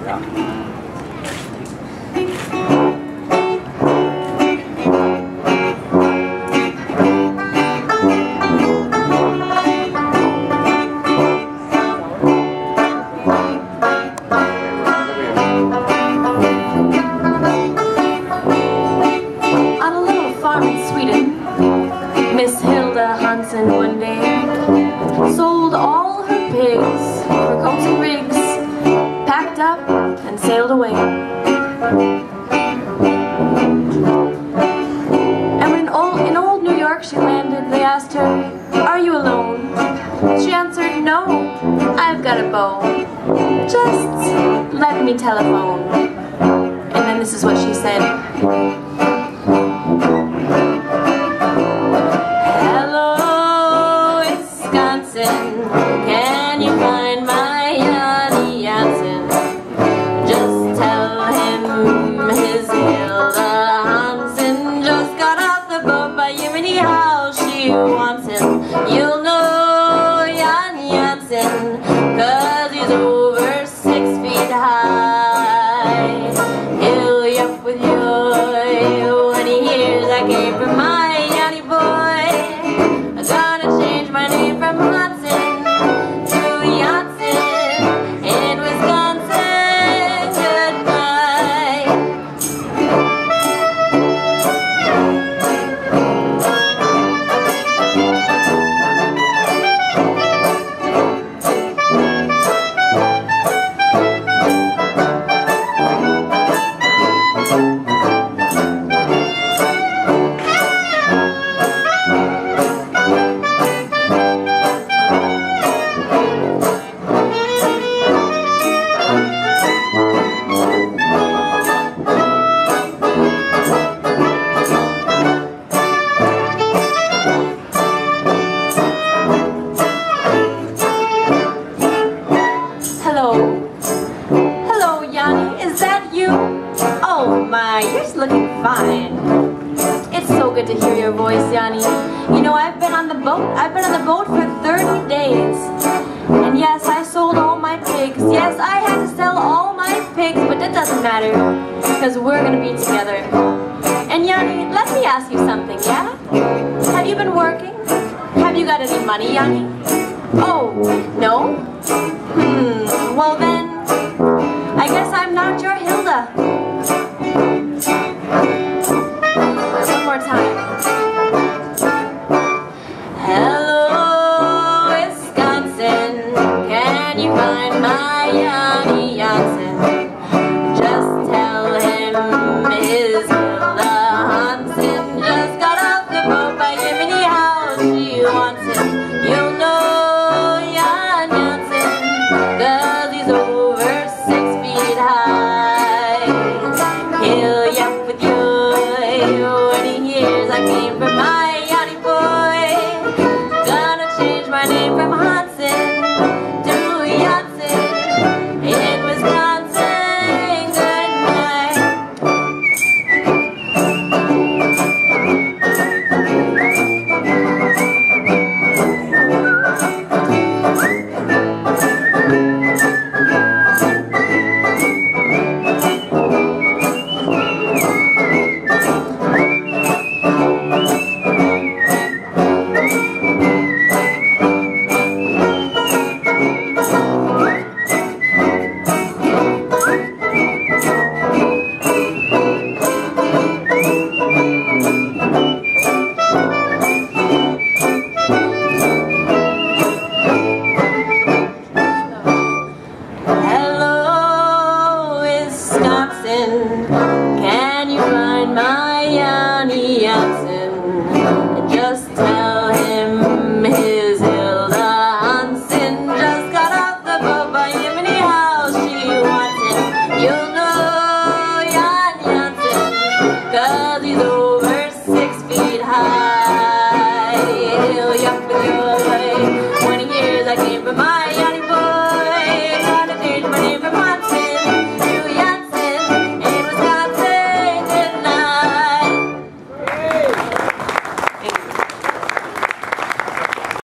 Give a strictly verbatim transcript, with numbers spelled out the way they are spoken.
On a little farm in Sweden, Miss Hilda Hanson one day sold all her pigs for coats and rigs, packed up and sailed away. And when in old, in old New York she landed, they asked her, "Are you alone?" She answered, "No, I've got a beau. Just let me telephone." And then this is what she said. Can you find my Yanni Jansen? Just tell him his Hilda Hanson just got off the boat by Jiminy how she wants him. You'll know Yanni Jansen, cause he's over six feet high. He'll yelp with joy when he hears I came from my Yanni boy. I gotta change my name from Hanson looking fine. It's so good to hear your voice, Yanni. You know, I've been on the boat. I've been on the boat for thirty days. And yes, I sold all my pigs. Yes, I had to sell all my pigs, but that doesn't matter, because we're gonna be together. And Yanni, let me ask you something, yeah? Have you been working? Have you got any money, Yanni? Oh, no? Hmm, well then, I guess I'm not your Hilda. One more time. Hello, Wisconsin. Can you find my Yanni Jansen? Just tell him his Hilda Hanson just got off the boat by Jiminy how she wants him. You'll know Yanni Jansen, cause he's old.